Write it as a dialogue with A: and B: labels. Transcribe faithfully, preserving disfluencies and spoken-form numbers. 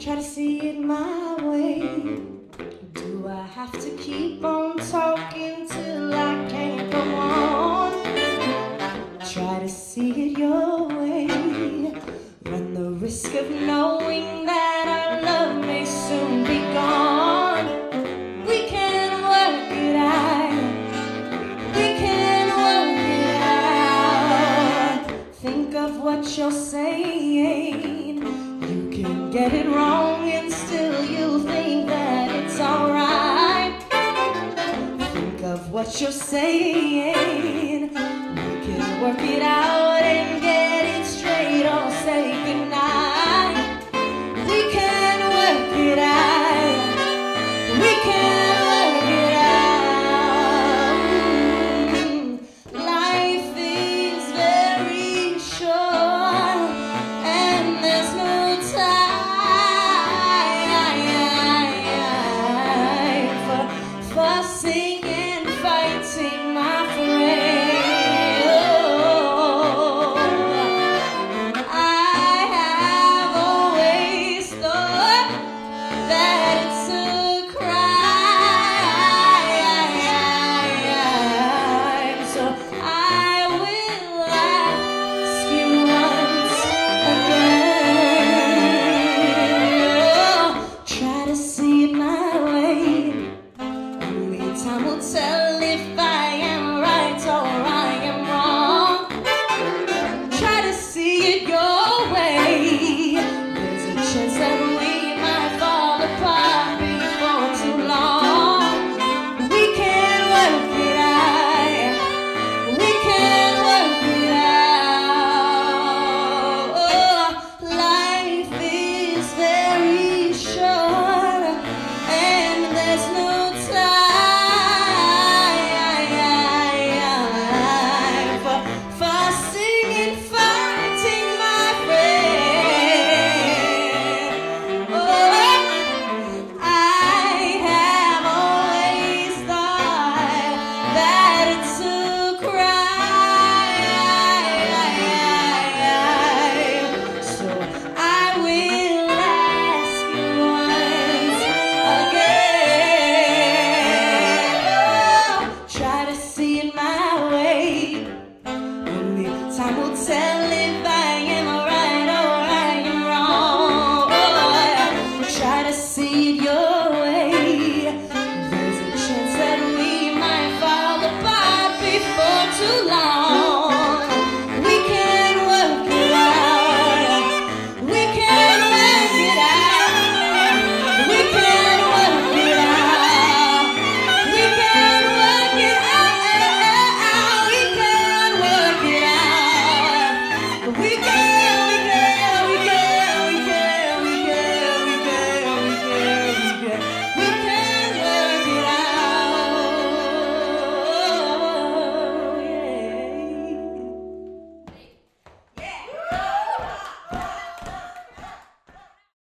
A: try to see it my way. Do I have to keep on talking till I can't go on? Try to see it your way. Run the risk of knowing that our love may soon be gone. We can work it out. We can work it out. Think of what you're saying. You can get it wrong and still you'll think that it's alright. Think of what you're saying. We can work it out and